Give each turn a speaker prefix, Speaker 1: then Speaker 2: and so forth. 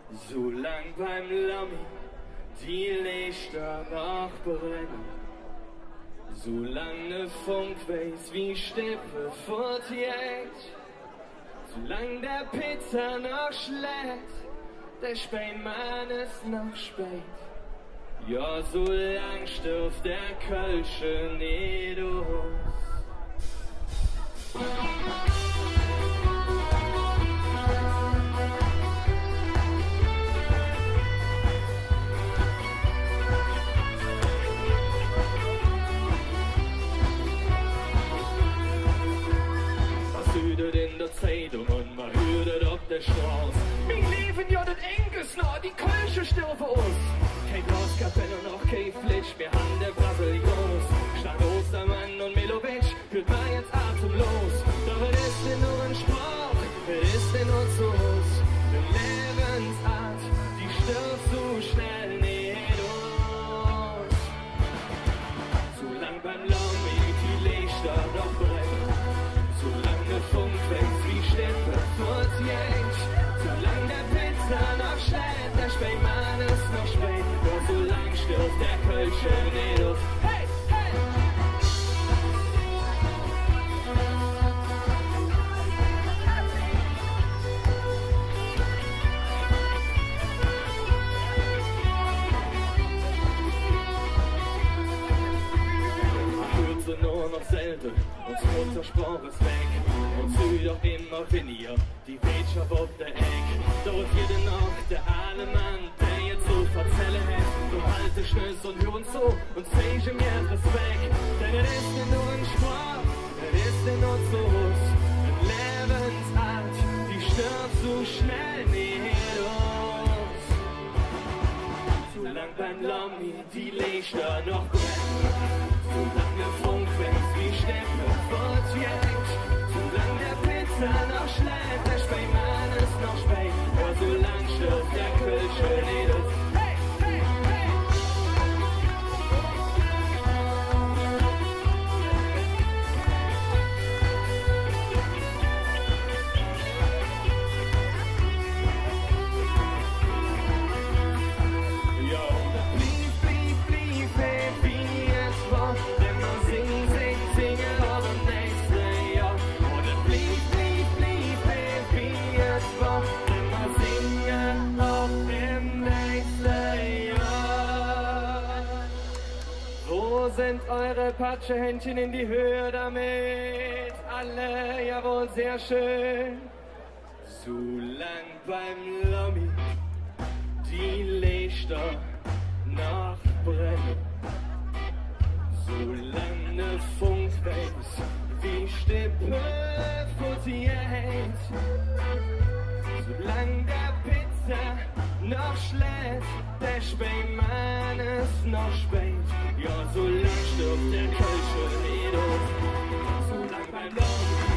Speaker 1: So lang beim Lami die Lichter noch brennen, so lang ne Funk weiß wie Stippe fortjägt, so lang der Pizza noch schlägt, der Spätmann ist noch spät. Ja, so lang stirbt der Kölsche nicht aus. In der Zeitung und man hört es auf der Straße. Mein Leben ja das Enges noch, die Kölsche stirbt aus. Kein Glaskapelle und noch kein Flitsch, wir haben der Brasilianos. Statt Ostermann und Milovic hört man jetzt atemlos. Doch was ist denn nur ein Sprach, was ist denn nur zu uns? Eine Lebensart, die stirbt so schnell nicht aus. So lang beim Lami die Lichter noch brennen, so lang der Funk wächst wie Stippe fortjägt, so lang der Pizza noch schlägt, der Spätmann ist noch spät, doch so lang stirbt der Kölsche nicht aus. Hey, hey! Man hört sie nur noch selten, und Muttersprache ist weg. Und sie doch immer weniger, die Wirtschaft auf der Eck. Dort jede Nacht der Alemann, der jetzt so verzelle hat. Du halte Schnüss und hör uns so und zeige mir Respekt. Denn es ist denn nur ein Sprach, es ist denn nur zu uns. Eine Lebensart, die stirbt so schnell nicht aus. So lang beim Lami die Lichter noch brennen, so lang der Funk wächst wie Stippe fortjägt, so lang der Pizza noch schlägt, der Spätmann ist noch spät, aber so lang stirbt der Kölsche nicht aus. Hey, hey, hey! Ja, blieb, wie es war, wenn man singe auf dem nächsten Jahr. Oder blieb, wie es war, wenn man singe auf dem nächsten Jahr. Wo sind eure Patschehändchen in die Höhe damit? Alle, jawohl, sehr schön. So lang beim Lami die Lichter noch brennen, so lange Funk weiß wie Stippe fortjägt, so lang der Pizza noch schlägt, der Spätmann ist noch spät. Ja, so lang stirbt der Kölsche nicht aus, so lang beim Lami